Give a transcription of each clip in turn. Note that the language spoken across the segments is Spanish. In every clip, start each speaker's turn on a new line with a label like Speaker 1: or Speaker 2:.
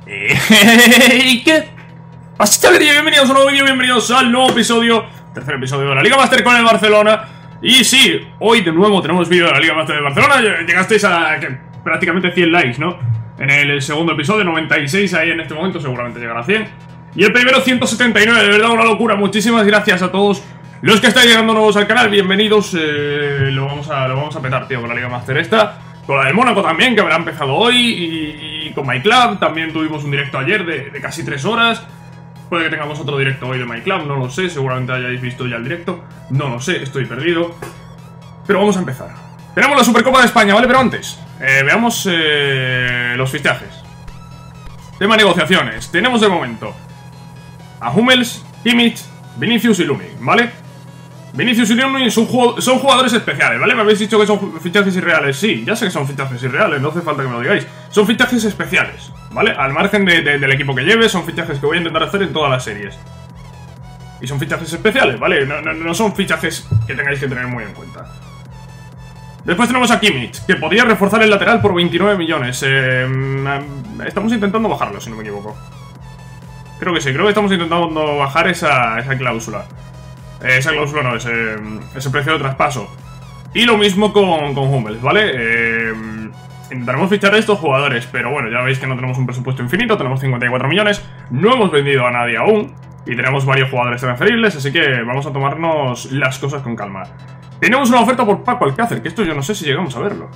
Speaker 1: ¿Qué pasa, chavalería? Bienvenidos a un nuevo vídeo, bienvenidos al nuevo episodio, tercer episodio de la Liga Master con el Barcelona. Y sí, hoy de nuevo tenemos vídeo de la Liga Master del Barcelona. Llegasteis a prácticamente 100 likes, ¿no? En el segundo episodio, 96 ahí en este momento, seguramente llegará a 100. Y el primero 179, de verdad una locura. Muchísimas gracias a todos los que estáis llegando nuevos al canal, bienvenidos. Lo vamos a petar, tío, con la Liga Master esta. Con la del Mónaco también, que habrá empezado hoy. Y con MyClub también tuvimos un directo ayer de casi 3 horas. Puede que tengamos otro directo hoy de MyClub, no lo sé. Seguramente hayáis visto ya el directo. No lo sé, estoy perdido. Pero vamos a empezar. Tenemos la Supercopa de España, ¿vale? Pero antes, veamos los fichajes. Tema negociaciones. Tenemos de momento a Hummels, Kimmich, Vinicius y Lunin, ¿vale? Vinicius y Lunin son jugadores especiales, ¿vale? Me habéis dicho que son fichajes irreales. Sí, ya sé que son fichajes irreales, no hace falta que me lo digáis. Son fichajes especiales, ¿vale? Al margen del equipo que lleve, son fichajes que voy a intentar hacer en todas las series. Y son fichajes especiales, ¿vale? No son fichajes que tengáis que tener muy en cuenta. Después tenemos a Kimmich, que podría reforzar el lateral por 29 millones. Estamos intentando bajarlo, si no me equivoco. Creo que sí, creo que estamos intentando bajar esa cláusula. Esa cláusula no, ese precio de traspaso. Y lo mismo con Hummels, ¿vale? Intentaremos fichar a estos jugadores, pero bueno, ya veis que no tenemos un presupuesto infinito, tenemos 54 millones, no hemos vendido a nadie aún, y tenemos varios jugadores transferibles, así que vamos a tomarnos las cosas con calma. Tenemos una oferta por Paco Alcácer, que esto yo no sé si llegamos a verlo.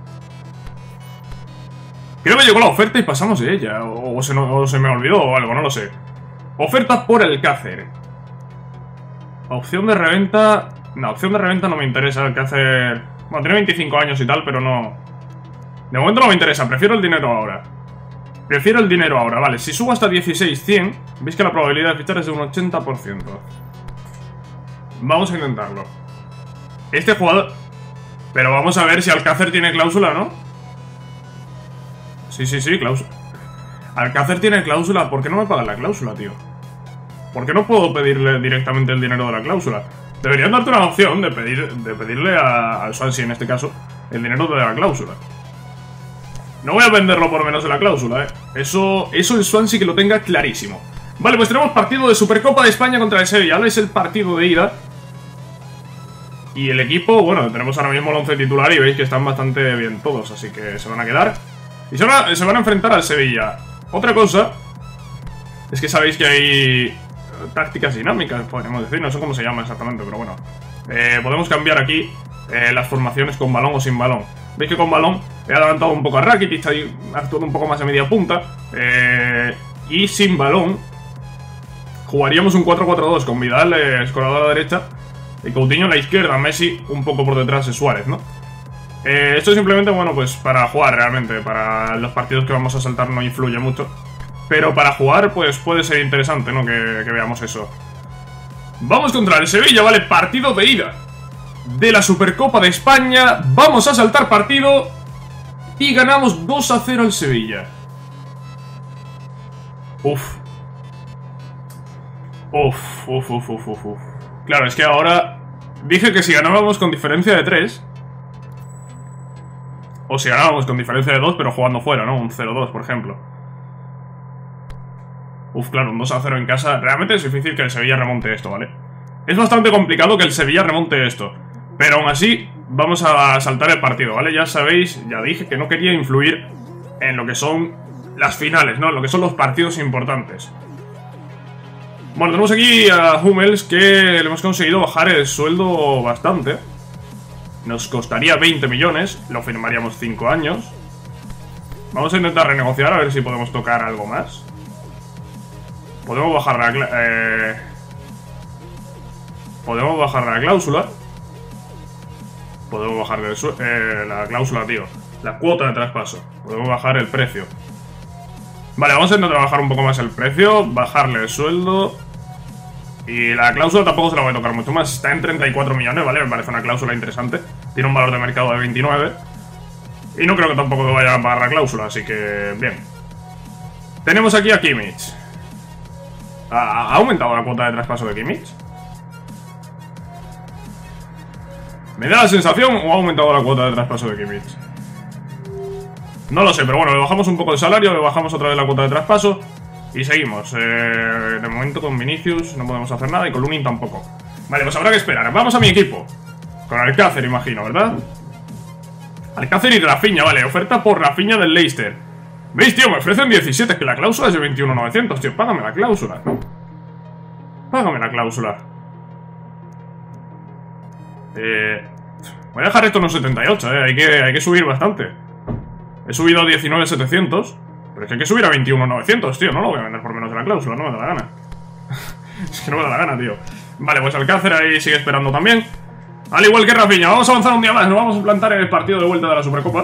Speaker 1: Creo que llegó la oferta y pasamos de ella, o se me olvidó o algo, no lo sé. Oferta por Alcácer. Opción de reventa... No, opción de reventa no me interesa. Alcácer... Bueno, tiene 25 años y tal, pero no... De momento no me interesa, prefiero el dinero ahora. Prefiero el dinero ahora, vale. Si subo hasta 16.100, veis que la probabilidad de fichar es de un 80%. Vamos a intentarlo. Este jugador... Pero vamos a ver si Alcácer tiene cláusula, ¿no? Sí, cláusula. Alcácer tiene cláusula. ¿Por qué no me pagan la cláusula, tío? ¿Por qué no puedo pedirle directamente el dinero de la cláusula? Deberían darte una opción de pedirle al Swansea, en este caso, el dinero de la cláusula. No voy a venderlo por menos de la cláusula, Eso el Swansea que lo tenga clarísimo. Vale, pues tenemos partido de Supercopa de España contra el Sevilla. Ahora es el partido de ida. Y el equipo, bueno, tenemos ahora mismo el 11 titular y veis que están bastante bien todos, así que se van a quedar. Y se van a enfrentar al Sevilla. Otra cosa es que sabéis que hay tácticas dinámicas, podríamos decir, no sé cómo se llama exactamente, pero bueno. Podemos cambiar aquí las formaciones con balón o sin balón. Veis que con balón he adelantado un poco a Rakitic, ha actuado un poco más a media punta. Y sin balón jugaríamos un 4-4-2 con Vidal escorado a la derecha y Coutinho a la izquierda, Messi un poco por detrás de Suárez, ¿no? Esto es simplemente, bueno, pues para jugar realmente. Para los partidos que vamos a saltar no influye mucho, pero para jugar, pues puede ser interesante, ¿no? Que veamos eso. Vamos contra el Sevilla, ¿vale? Partido de ida de la Supercopa de España. Vamos a saltar partido y ganamos 2-0 al Sevilla. Uf. Claro, es que ahora dije que si ganábamos con diferencia de 3, o si ganábamos con diferencia de 2, pero jugando fuera, ¿no? Un 0-2, por ejemplo. Claro, un 2-0 en casa. Realmente es difícil que el Sevilla remonte esto, ¿vale? Es bastante complicado que el Sevilla remonte esto, pero aún así vamos a saltar el partido, ¿vale? Ya sabéis, ya dije que no quería influir en lo que son las finales, ¿no? En lo que son los partidos importantes. Bueno, tenemos aquí a Hummels, que le hemos conseguido bajar el sueldo bastante. Nos costaría 20 millones, lo firmaríamos 5 años. Vamos a intentar renegociar a ver si podemos tocar algo más. Podemos bajar la cláusula. Podemos bajar la cláusula, tío. La cuota de traspaso. Podemos bajar el precio. Vale, vamos a intentar bajar un poco más el precio. Bajarle el sueldo. Y la cláusula tampoco se la voy a tocar mucho más. Está en 34 millones, ¿vale? Me parece una cláusula interesante. Tiene un valor de mercado de 29. Y no creo que tampoco me vaya a pagar la cláusula, así que... bien. Tenemos aquí a Kimmich. ¿Ha aumentado la cuota de traspaso de Kimmich? ¿Me da la sensación o ha aumentado la cuota de traspaso de Kimmich? No lo sé, pero bueno, le bajamos un poco el salario, le bajamos otra vez la cuota de traspaso y seguimos. De momento con Vinicius no podemos hacer nada y con Lunin tampoco. Vale, pues habrá que esperar. Vamos a mi equipo. Con Alcácer, imagino, ¿verdad? Alcácer y Rafinha, vale. Oferta por Rafinha del Leicester. ¿Veis, tío? Me ofrecen 17, que la cláusula es de 21.900, tío. Págame la cláusula. Págame la cláusula. Voy a dejar esto en unos 78, hay que subir bastante. He subido a 19.700, pero es que hay que subir a 21.900, tío. No lo voy a vender por menos de la cláusula, no me da la gana. Es que no me da la gana, tío. Vale, pues Alcácer ahí sigue esperando también. Al igual que Rafinha, vamos a avanzar un día más. Nos vamos a plantar en el partido de vuelta de la Supercopa.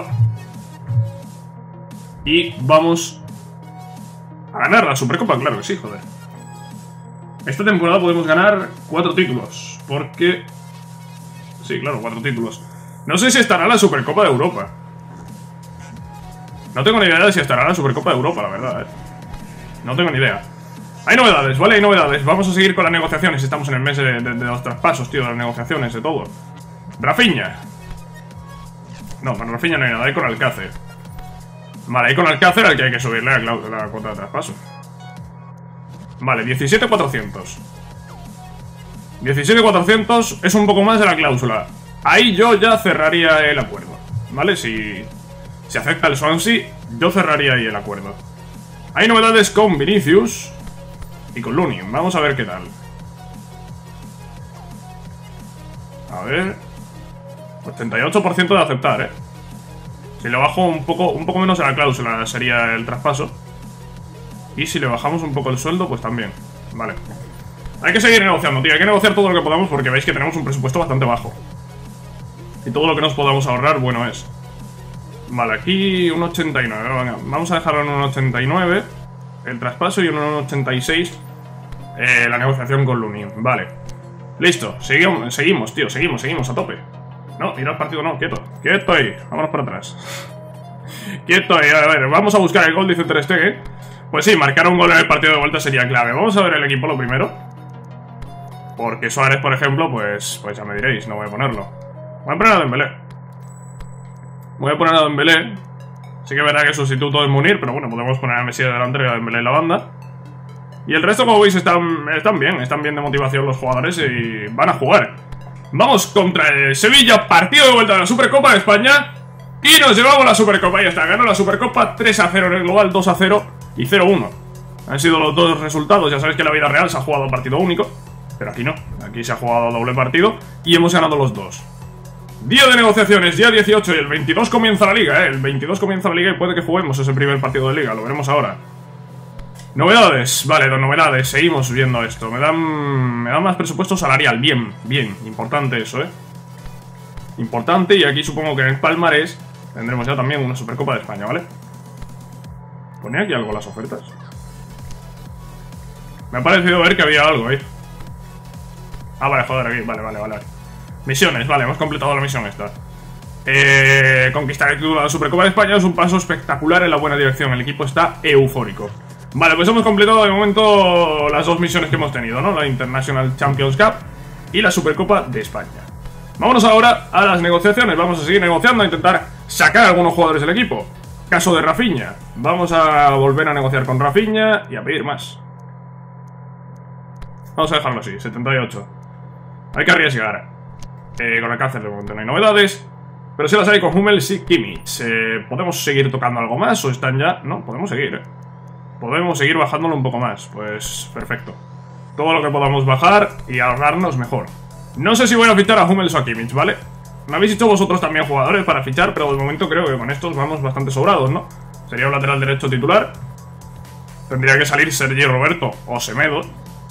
Speaker 1: Y vamos a ganar la Supercopa, claro que sí, joder. Esta temporada podemos ganar 4 títulos, porque... Sí, claro, 4 títulos. No sé si estará la Supercopa de Europa. No tengo ni idea de si estará la Supercopa de Europa, la verdad, No tengo ni idea. Hay novedades, ¿vale? Hay novedades. Vamos a seguir con las negociaciones. Estamos en el mes de los traspasos, tío, de las negociaciones, de todo. Rafinha. No, para Rafinha no hay nada, hay con Alcácer. Vale, hay con Alcácer al que hay que subirle la cuota de traspaso. Vale, 17.400. 17.400 es un poco más de la cláusula. Ahí yo ya cerraría el acuerdo, ¿vale? Si acepta el Swansea, yo cerraría ahí el acuerdo. Hay novedades con Vinicius y con Lunin. Vamos a ver qué tal. A ver... 88% de aceptar, Si le bajo un poco menos a la cláusula sería el traspaso. Y si le bajamos un poco el sueldo, pues también. Vale. Hay que seguir negociando, tío. Hay que negociar todo lo que podamos porque veis que tenemos un presupuesto bastante bajo. Y todo lo que nos podamos ahorrar, bueno es. Vale, aquí un 89. Venga, vamos a dejarlo en un 89 el traspaso y en un 86 la negociación con Lunin. Vale. Listo. Seguimos, tío. Seguimos a tope. No, ir al partido no, quieto. Quieto ahí. Vámonos para atrás. Quieto ahí. A ver, vamos a buscar el gol, dice Ter Stegen. Pues sí, marcar un gol en el partido de vuelta sería clave. Vamos a ver el equipo lo primero. Porque Suárez, por ejemplo, pues ya me diréis, no voy a ponerlo. Voy a poner a Dembélé. Sí que verá que el sustituto es Munir, pero bueno, podemos poner a Messi de delantero y a Dembélé en la banda. Y el resto, como veis, están bien de motivación los jugadores y van a jugar. Vamos contra el Sevilla, partido de vuelta de la Supercopa de España. Y nos llevamos la Supercopa, ya está. Ganó la Supercopa 3-0 en el global, 2-0 y 0-1. Han sido los dos resultados. Ya sabéis que en la vida real se ha jugado partido único, pero aquí no, aquí se ha jugado doble partido y hemos ganado los dos. Día de negociaciones, día 18 y el 22 comienza la liga, El 22 comienza la liga y puede que juguemos ese primer partido de liga, lo veremos ahora. Novedades, vale, las novedades, seguimos viendo esto. Me dan más presupuesto salarial, bien, importante eso, Importante, y aquí supongo que en el palmarés tendremos ya también una Supercopa de España, ¿vale? ¿Ponía aquí algo las ofertas? Me ha parecido ver que había algo ahí. Ah, vale, joder, aquí, vale. Misiones, vale, hemos completado la misión esta. Conquistar el título de la Supercopa de España es un paso espectacular en la buena dirección. El equipo está eufórico. Vale, pues hemos completado de momento las dos misiones que hemos tenido, ¿no? La International Champions Cup y la Supercopa de España. Vámonos ahora a las negociaciones. Vamos a seguir negociando, a intentar sacar a algunos jugadores del equipo. Caso de Rafinha. Vamos a volver a negociar con Rafinha y a pedir más. Vamos a dejarlo así, 78. Hay que arriesgar. Con Alcácer de momento no hay novedades, pero sí las hay con Hummels y Kimmich. ¿Podemos seguir tocando algo más o están ya? No, podemos seguir, Podemos seguir bajándolo un poco más. Pues perfecto. Todo lo que podamos bajar y ahorrarnos mejor. No sé si voy a fichar a Hummels o a Kimmich, ¿vale? Me habéis dicho vosotros también jugadores para fichar, pero de momento creo que con estos vamos bastante sobrados, ¿no? Sería un lateral derecho titular. Tendría que salir Sergi Roberto o Semedo.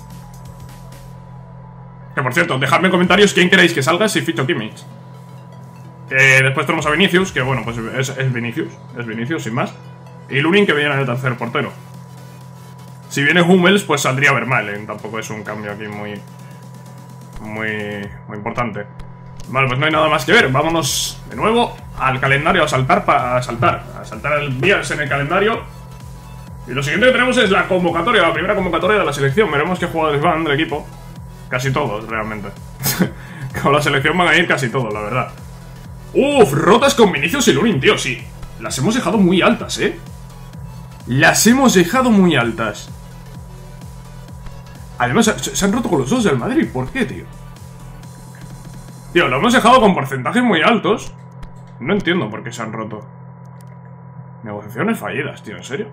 Speaker 1: Que por cierto, dejadme en comentarios quién queréis que salga si ficho Kimmich. Después tenemos a Vinicius, que bueno, pues es Vinicius, sin más. Y Lunin, que viene en el tercer portero. Si viene Hummels, pues saldría Vermaelen. Tampoco es un cambio aquí muy importante. Vale, pues no hay nada más que ver. Vámonos de nuevo al calendario a saltar el días en el calendario. Y lo siguiente que tenemos es la convocatoria, la primera convocatoria de la selección. Veremos qué jugadores van del equipo. Casi todos, realmente. Con la selección van a ir casi todos, la verdad. Uf, rotas con Vinicius y Lunin, tío, sí. Las hemos dejado muy altas, ¿eh? Las hemos dejado muy altas. Además, se han roto con los dos del Madrid. ¿Por qué, tío? Tío, lo hemos dejado con porcentajes muy altos. No entiendo por qué se han roto. Negociaciones fallidas, tío, ¿en serio?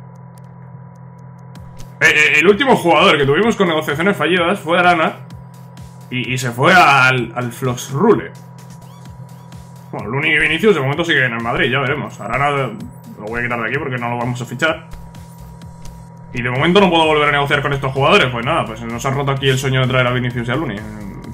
Speaker 1: El último jugador que tuvimos con negociaciones fallidas fue Arana. Y se fue al Flox Rule. Bueno, Luni y Vinicius de momento siguen en el Madrid, ya veremos. Arana lo voy a quitar de aquí porque no lo vamos a fichar. Y de momento no puedo volver a negociar con estos jugadores. Pues nada, pues nos ha roto aquí el sueño de traer a Vinicius y a Luni.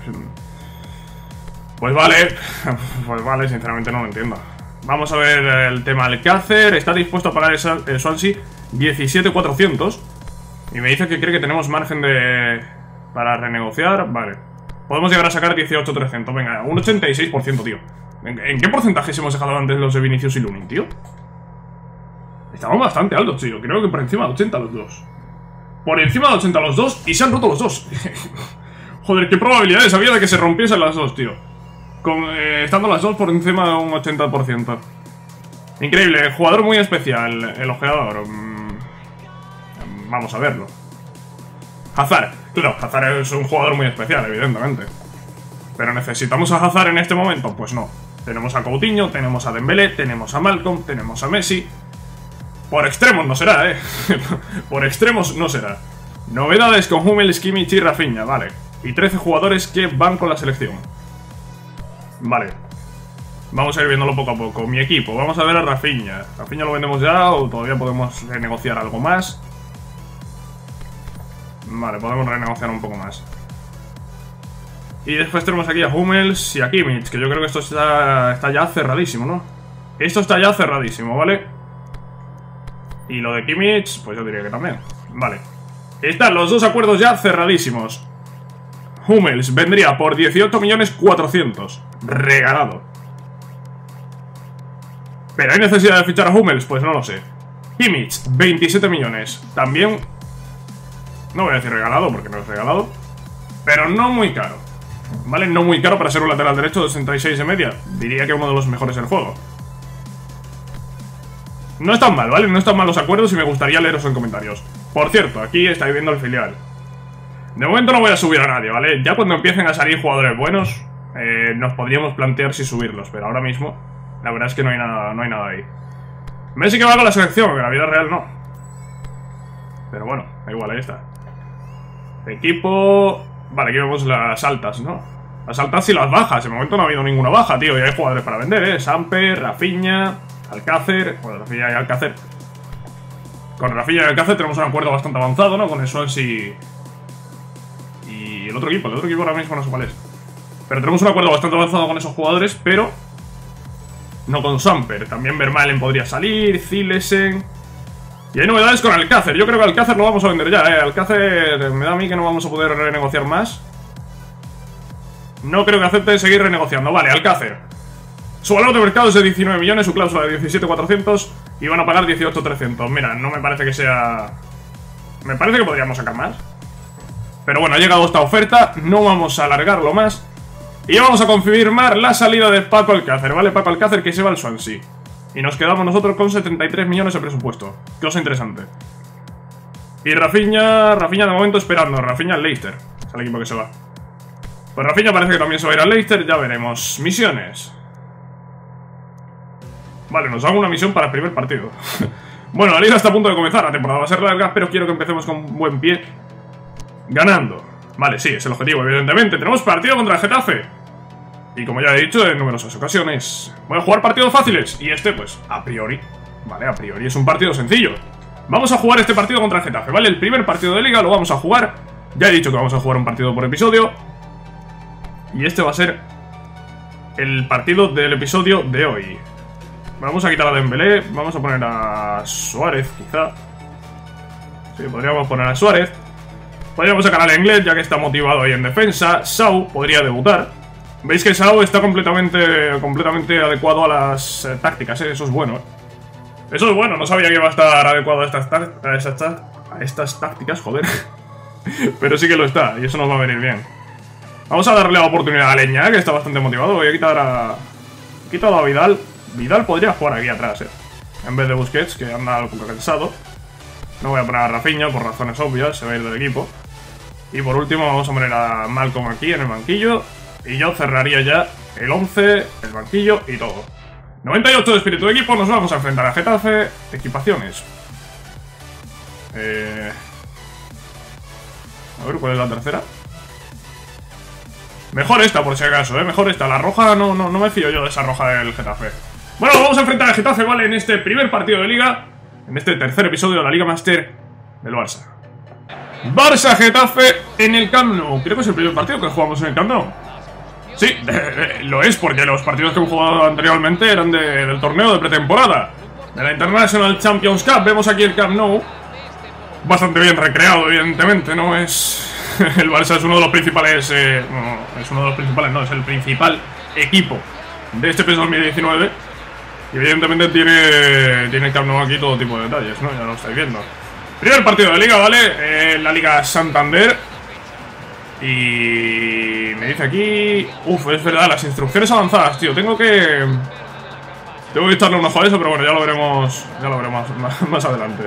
Speaker 1: Pues vale, sinceramente no lo entiendo. Vamos a ver el tema Alcácer. Está dispuesto a pagar el Swansea 17.400. Y me dice que cree que tenemos margen para renegociar. Vale. Podemos llegar a sacar 18.300. Venga, un 86%, tío. ¿En qué porcentajes hemos dejado antes los de Vinicius y Lunin, tío? Estamos bastante altos, tío. Creo que por encima de 80 los dos. Por encima de 80 los dos. Y se han roto los dos. Joder, qué probabilidades había de que se rompiesen las dos, tío. Estando las dos por encima de un 80%. Increíble. Jugador muy especial. El ojeador. Vamos a verlo. Hazard. Claro, Hazard es un jugador muy especial, evidentemente. Pero ¿necesitamos a Hazard en este momento? Pues no. Tenemos a Coutinho, tenemos a Dembélé, tenemos a Malcolm, tenemos a Messi. Por extremos no será, Por extremos no será. Novedades con Hummels, Kimmich y Rafinha, vale. Y 13 jugadores que van con la selección. Vale. Vamos a ir viéndolo poco a poco. Mi equipo, vamos a ver a Rafinha. ¿Rafinha lo vendemos ya o todavía podemos renegociar algo más? Vale, podemos renegociar un poco más. Y después tenemos aquí a Hummels y a Kimmich, que yo creo que esto está ya cerradísimo, ¿no? Esto está ya cerradísimo, ¿vale? Y lo de Kimmich, pues yo diría que también. Vale. Están los dos acuerdos ya cerradísimos. Hummels vendría por 18.400.000. Regalado. ¿Pero hay necesidad de fichar a Hummels? Pues no lo sé. Kimmich, 27 millones. También... No voy a decir regalado porque no es regalado. Pero no muy caro. ¿Vale? No muy caro para ser un lateral derecho de 66 de media. Diría que uno de los mejores del juego. No están mal, ¿vale? No están mal los acuerdos y me gustaría leeros en comentarios. Por cierto, aquí estáis viendo el filial. De momento no voy a subir a nadie, ¿vale? Ya cuando empiecen a salir jugadores buenos, nos podríamos plantear si subirlos. Pero ahora mismo, la verdad es que no hay nada ahí. Messi que va con la selección, en la vida real no. Pero bueno, da igual, ahí está. Equipo... Vale, aquí vemos las altas, ¿no? Las altas y las bajas. De momento no ha habido ninguna baja, tío. Y hay jugadores para vender, Samper, Rafinha, Alcácer. Bueno, Rafinha y Alcácer. Con Rafinha y Alcácer tenemos un acuerdo bastante avanzado, ¿no? Con el Swansea y el otro equipo ahora mismo no sé cuál es. Pero tenemos un acuerdo bastante avanzado con esos jugadores, pero no con Samper. También Vermaelen podría salir, Zilesen. Y hay novedades con Alcácer. Yo creo que Alcácer lo vamos a vender ya, Alcácer me da a mí que no vamos a poder renegociar más. No creo que acepte seguir renegociando. Vale, Alcácer. Su valor de mercado es de 19 millones, su cláusula de 17.400 y van a pagar 18.300. Mira, no me parece que sea... Me parece que podríamos sacar más. Pero bueno, ha llegado esta oferta, no vamos a alargarlo más. Y vamos a confirmar la salida de Paco Alcácer, ¿vale? Paco Alcácer que se va al Swansea. Y nos quedamos nosotros con 73 millones de presupuesto. Cosa interesante. Y Rafinha de momento esperando. Rafinha al Leicester. Es el equipo que se va. Pues Rafinha parece que también se va a ir al Leicester. Ya veremos. Misiones. Vale, nos hago una misión para el primer partido. Bueno, la liga está a punto de comenzar. La temporada va a ser larga, pero quiero que empecemos con buen pie. Ganando. Vale, sí, es el objetivo, evidentemente. Tenemos partido contra el Getafe. Y como ya he dicho en numerosas ocasiones, voy a jugar partidos fáciles. Y este, pues, a priori, vale, a priori es un partido sencillo. Vamos a jugar este partido contra el Getafe, ¿vale? El primer partido de liga lo vamos a jugar. Ya he dicho que vamos a jugar un partido por episodio. Y este va a ser el partido del episodio de hoy. Vamos a quitar a Dembélé. Vamos a poner a Suárez, quizá. Sí, podríamos poner a Suárez. Podríamos sacar al inglés, ya que está motivado ahí en defensa. Sau podría debutar. Veis que Sau está completamente adecuado a las tácticas, Eso es bueno, Eso es bueno, no sabía que iba a estar adecuado a estas tácticas, joder. Pero sí que lo está, y eso nos va a venir bien. Vamos a darle la oportunidad a Leña, que está bastante motivado. Voy a quitar a... He quitado a Vidal. Vidal podría jugar aquí atrás, en vez de Busquets, que anda algo cansado. No voy a poner a Rafinha por razones obvias, se va a ir del equipo. Y por último vamos a poner a Malcom aquí en el banquillo. Y yo cerraría ya el 11, el banquillo y todo. 98 de espíritu de equipo, nos vamos a enfrentar a Getafe. Equipaciones. A ver, ¿cuál es la tercera? Mejor esta, por si acaso, mejor esta. La roja no me fío yo de esa roja del Getafe. Bueno, vamos a enfrentar a Getafe, ¿vale? En este primer partido de Liga. En este tercer episodio de la Liga Master del Barça. Barça-Getafe en el Camp Nou. Creo que es el primer partido que jugamos en el Camp Nou. Sí, lo es, porque los partidos que hemos jugado anteriormente eran del torneo de pretemporada. De la International Champions Cup. Vemos aquí el Camp Nou. Bastante bien recreado, evidentemente, ¿no? Es... El Barça es uno de los principales... no, es uno de los principales, no, es el principal equipo de este PES 2019. Y evidentemente tiene el Camp Nou aquí todo tipo de detalles, ¿no? Ya lo estáis viendo. Primer partido de Liga, ¿vale? La Liga Santander. Y... me dice aquí... Uf, es verdad, las instrucciones avanzadas, tío. Tengo que echarle un ojo a eso, pero bueno, ya lo veremos más adelante.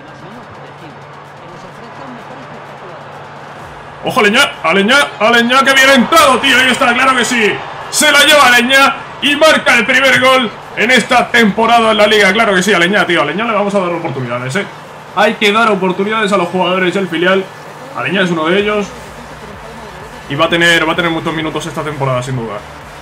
Speaker 1: ¡Ojo, Aleñá! ¡Aleñá que bien entrado, tío! Ahí está, claro que sí. Se la lleva Aleñá y marca el primer gol en esta temporada en la Liga. Claro que sí, Aleñá, tío. Aleñá le vamos a dar oportunidades, ¿eh? Hay que dar oportunidades a los jugadores del filial. Aleñá es uno de ellos. Y va a tener muchos minutos esta temporada, sin duda.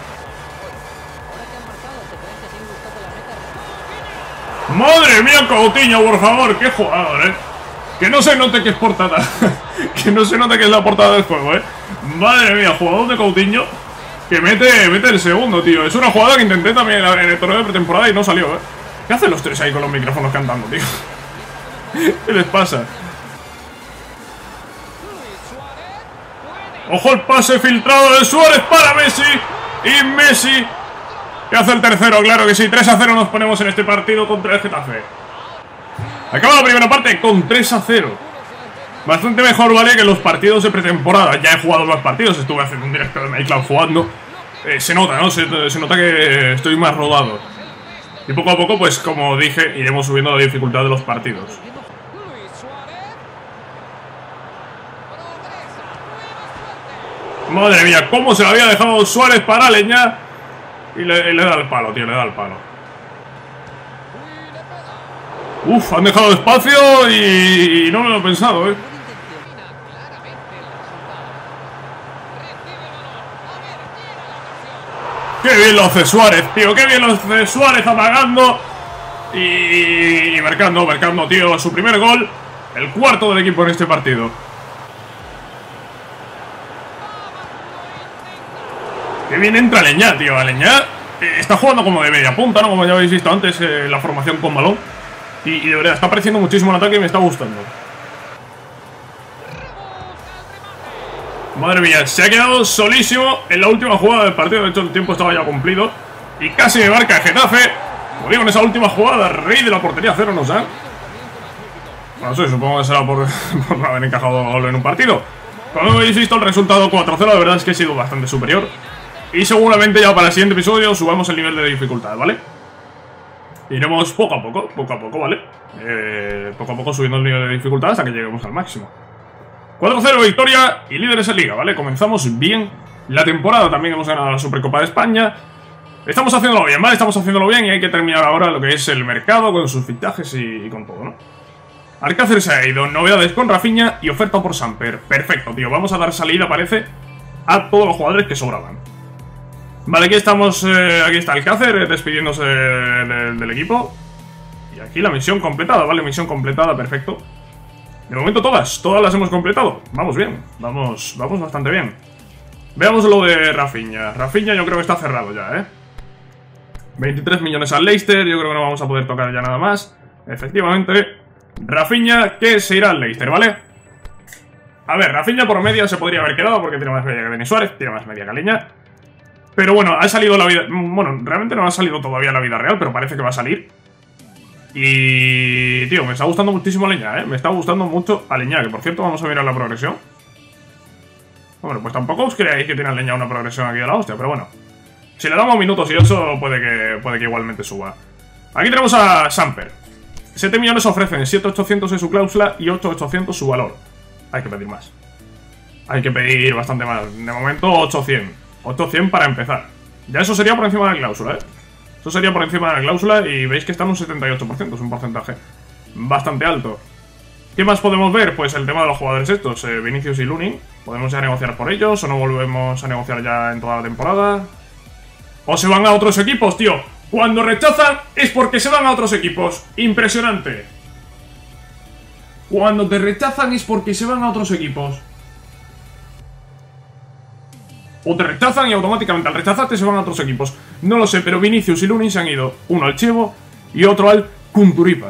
Speaker 1: ¡Madre mía, Coutinho, por favor! ¡Qué jugador, Que no se note que es portada. Que no se note que es la portada del juego, Madre mía, jugador de Coutinho que mete el segundo, tío. Es una jugada que intenté también en el torneo de pretemporada y no salió, ¿Qué hacen los tres ahí con los micrófonos cantando, tío? ¿Qué les pasa? ¡Ojo el pase filtrado de Suárez para Messi! Y Messi que hace el tercero, claro que sí. 3-0 nos ponemos en este partido contra el Getafe. Acaba la primera parte con 3-0. Bastante mejor, ¿vale? Que los partidos de pretemporada. Ya he jugado más partidos, estuve haciendo un directo de MyCloud jugando. Se nota, ¿no? Se nota que estoy más rodado. Y poco a poco, pues como dije, iremos subiendo la dificultad de los partidos. Madre mía, cómo se lo había dejado Suárez para Aleñá. Y le da el palo, tío, le da el palo. Uf, han dejado espacio y no me lo he pensado, Qué bien lo hace Suárez, tío, qué bien lo hace Suárez amagando y marcando, tío, su primer gol. El cuarto del equipo en este partido. Qué bien entra Aleñá, tío. Aleñá está jugando como de media punta, ¿no? Como ya habéis visto antes, la formación con balón. Y de verdad, está apareciendo muchísimo el ataque y me está gustando. Madre mía, se ha quedado solísimo en la última jugada del partido. De hecho, el tiempo estaba ya cumplido. Y casi me marca el Getafe. Como digo, en esa última jugada, rey de la portería cero nos da. Bueno, sí, supongo que será por no haber encajado gol en un partido. Como habéis visto, el resultado 4-0, la verdad es que ha sido bastante superior. Y seguramente ya para el siguiente episodio subamos el nivel de dificultad, ¿vale? Iremos poco a poco, ¿vale? Poco a poco subiendo el nivel de dificultad hasta que lleguemos al máximo. 4-0 victoria y líderes en Liga, ¿vale? Comenzamos bien la temporada, también hemos ganado la Supercopa de España. Estamos haciéndolo bien, ¿vale? Estamos haciéndolo bien y hay que terminar ahora lo que es el mercado con sus fichajes y con todo, ¿no? Alcácer se ha ido, novedades con Rafinha y oferta por Samper. Perfecto, tío, vamos a dar salida, parece, a todos los jugadores que sobraban. Vale, aquí estamos, aquí está Alcácer despidiéndose del equipo. Y aquí la misión completada, ¿vale? Misión completada, perfecto. De momento todas las hemos completado. Vamos bien, vamos bastante bien. Veamos lo de Rafinha. Rafinha yo creo que está cerrado ya, 23 millones al Leicester, yo creo que no vamos a poder tocar ya nada más. Efectivamente, Rafinha que se irá al Leicester, ¿vale? A ver, Rafinha por media se podría haber quedado porque tiene más media que Denis Suárez, tiene más media que Aleñá. Pero bueno, ha salido la vida... Bueno, realmente no ha salido todavía la vida real, pero parece que va a salir. Y... tío, me está gustando muchísimo Aleñá, me está gustando mucho Aleñá, que por cierto vamos a mirar la progresión. Bueno, pues tampoco os creáis que tiene Aleñá una progresión aquí de la hostia, pero bueno. Si le damos minutos y eso, puede que igualmente suba. Aquí tenemos a Samper. 7 millones ofrecen, 7.800 es su cláusula y 8.800 su valor. Hay que pedir más. Hay que pedir bastante más. De momento 800. 800 para empezar. Ya eso sería por encima de la cláusula, ¿eh? Eso sería por encima de la cláusula y veis que está en un 78%. Es un porcentaje bastante alto. ¿Qué más podemos ver? Pues el tema de los jugadores estos, Vinicius y Lunin. ¿Podemos ya negociar por ellos o no volvemos a negociar ya en toda la temporada? ¿O se van a otros equipos, tío? Cuando rechazan es porque se van a otros equipos. Impresionante. Cuando te rechazan es porque se van a otros equipos. O te rechazan y automáticamente al rechazarte se van a otros equipos. No lo sé, pero Vinicius y Lunin se han ido. Uno al Chievo y otro al Kunturipa.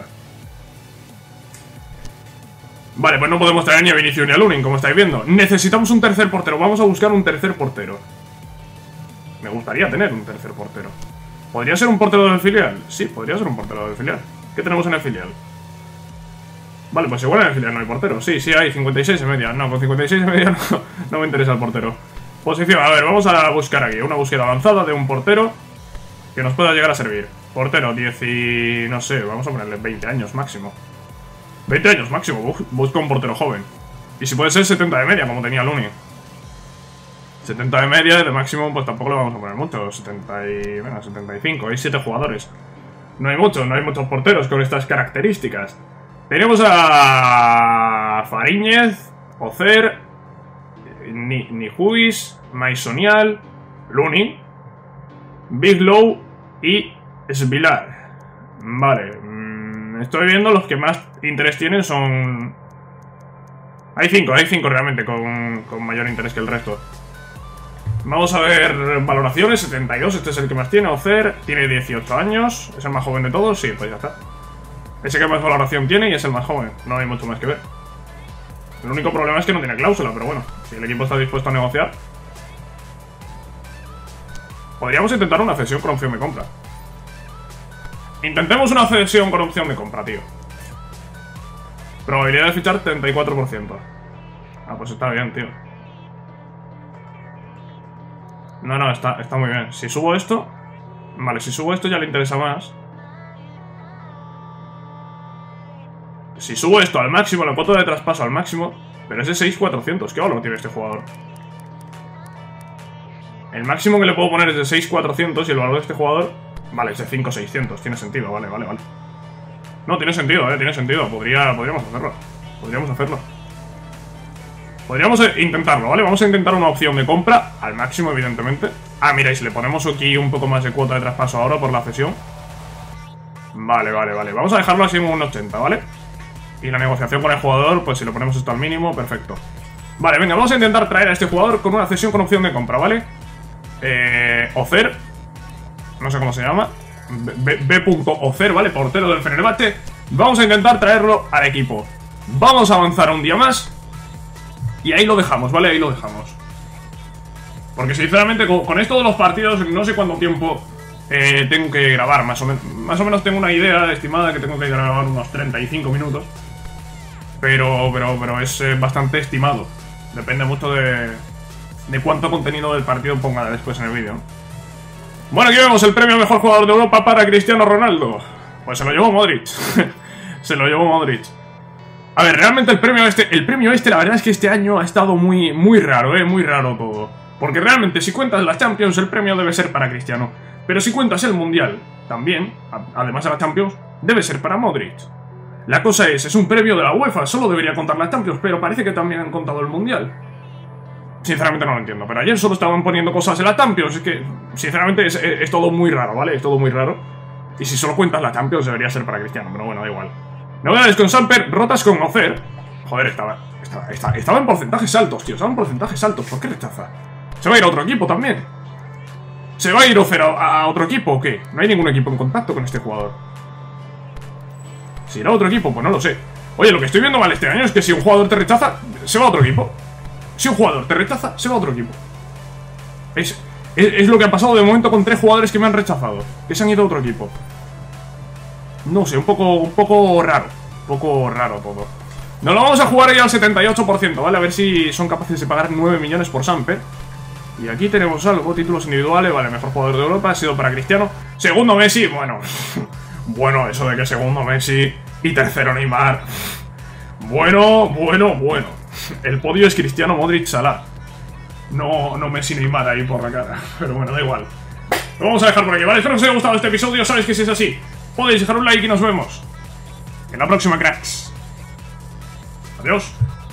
Speaker 1: Vale, pues no podemos traer ni a Vinicius ni a Lunin, como estáis viendo. Necesitamos un tercer portero. Vamos a buscar un tercer portero. Me gustaría tener un tercer portero. ¿Podría ser un portero del filial? Sí, podría ser un portero del filial. ¿Qué tenemos en el filial? Vale, pues igual en el filial no hay portero. Sí, sí hay, 56 y media. No, con 56 y media no me interesa el portero. Posición, a ver, vamos a buscar aquí una búsqueda avanzada de un portero que nos pueda llegar a servir. Portero, 10 y... no sé, vamos a ponerle 20 años máximo. 20 años máximo, busca un portero joven. Y si puede ser 70 de media, como tenía Lunin. 70 de media y de máximo, pues tampoco le vamos a poner mucho. 70 y... bueno, 75, hay 7 jugadores. No hay muchos porteros con estas características. Tenemos a... Fariñez, Ocer, Nijuis, Maisonial, Lunin, Biglow y Svilar. Vale, estoy viendo los que más interés tienen son... Hay 5 realmente con mayor interés que el resto. Vamos a ver valoraciones, 72, este es el que más tiene. Ocer tiene 18 años, es el más joven de todos, sí, pues ya está. Ese que más valoración tiene y es el más joven, no hay mucho más que ver. El único problema es que no tiene cláusula, pero bueno, si el equipo está dispuesto a negociar. Podríamos intentar una cesión con opción de compra. Intentemos una cesión con opción de compra, tío. Probabilidad de fichar 34%. Ah, pues está bien, tío. No, está muy bien. Si subo esto... Vale, si subo esto ya le interesa más. Si subo esto al máximo, la cuota de traspaso al máximo... Pero es de 6.400. ¿Qué valor tiene este jugador? El máximo que le puedo poner es de 6.400 y el valor de este jugador... Vale, es de 5.600. Tiene sentido, vale. No, tiene sentido, tiene sentido. Podríamos hacerlo. Podríamos intentarlo, ¿vale? Vamos a intentar una opción de compra al máximo, evidentemente. Ah, mira, y si le ponemos aquí un poco más de cuota de traspaso ahora por la cesión. Vale. Vamos a dejarlo así en un 80, ¿vale? Y la negociación con el jugador, pues si lo ponemos esto al mínimo, perfecto. Vale, venga, vamos a intentar traer a este jugador con una cesión con opción de compra, ¿vale? Ocer. No sé cómo se llama. B.Ocer, ¿vale? Portero del Fenerbahce. Vamos a intentar traerlo al equipo. Vamos a avanzar un día más. Y ahí lo dejamos, ¿vale? Ahí lo dejamos. Porque sinceramente con esto de los partidos no sé cuánto tiempo tengo que grabar. Más o menos tengo una idea estimada que tengo que grabar unos 35 minutos. Pero es bastante estimado. Depende mucho de cuánto contenido del partido ponga después en el vídeo. Bueno, aquí vemos el premio a mejor jugador de Europa para Cristiano Ronaldo. Pues se lo llevó Modric. Se lo llevó Modric. A ver, realmente el premio este, la verdad es que este año ha estado muy raro, muy raro todo. Porque realmente si cuentas la Champions, el premio debe ser para Cristiano. Pero si cuentas el Mundial, también, además de la Champions, debe ser para Modric. La cosa es un premio de la UEFA, solo debería contar la Champions, pero parece que también han contado el Mundial. Sinceramente no lo entiendo, pero ayer solo estaban poniendo cosas en la Champions, es que, sinceramente, es todo muy raro, ¿vale? Es todo muy raro. Y si solo cuentas la Champions, debería ser para Cristiano, pero bueno, da igual. Novedades con Samper, rotas con Ocer. Joder, estaba en porcentajes altos, tío. Estaba en porcentajes altos. ¿Por qué rechaza? ¿Se va a ir a otro equipo también? ¿Se va a ir Ocer a otro equipo o qué? No hay ningún equipo en contacto con este jugador. ¿Si irá a otro equipo? Pues no lo sé. Oye, lo que estoy viendo mal este año es que si un jugador te rechaza, se va a otro equipo. Si un jugador te rechaza, se va a otro equipo. Es lo que ha pasado de momento con 3 jugadores que me han rechazado. Que se han ido a otro equipo. No sé, un poco raro. Un poco raro todo. Nos lo vamos a jugar ya al 78%, ¿vale? A ver si son capaces de pagar 9 millones por Samper. Y aquí tenemos algo, títulos individuales. Vale, mejor jugador de Europa, ha sido para Cristiano. Segundo Messi, bueno. Bueno, eso de que segundo Messi y tercero Neymar. Bueno. El podio es Cristiano, Modric, Salah. No Messi, Neymar ahí por la cara. Pero bueno, da igual. Lo vamos a dejar por aquí, ¿vale? Espero que os haya gustado este episodio. Sabéis que si es así, podéis dejar un like y nos vemos en la próxima, cracks. Adiós.